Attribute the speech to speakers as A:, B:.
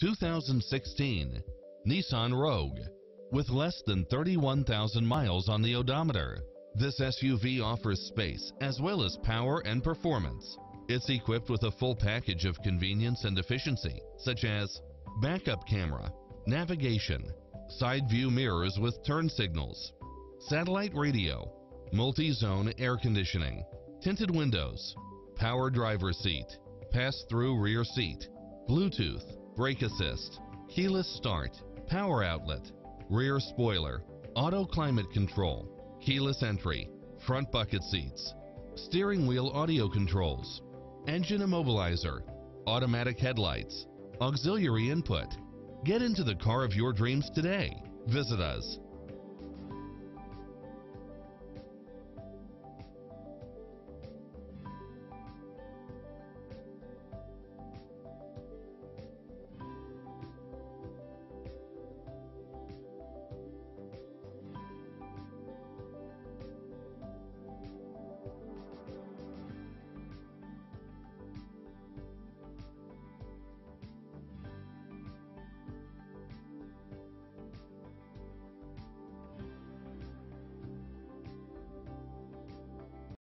A: 2016 Nissan Rogue. With less than 31,000 miles on the odometer, this SUV offers space as well as power and performance. It's equipped with a full package of convenience and efficiency, such as backup camera, navigation, side view mirrors with turn signals, satellite radio, multi-zone air conditioning, tinted windows, power driver seat, pass-through rear seat, Bluetooth, brake assist, keyless start, power outlet, rear spoiler, auto climate control, keyless entry, front bucket seats, steering wheel audio controls, engine immobilizer, automatic headlights, auxiliary input. Get into the car of your dreams today. Visit us.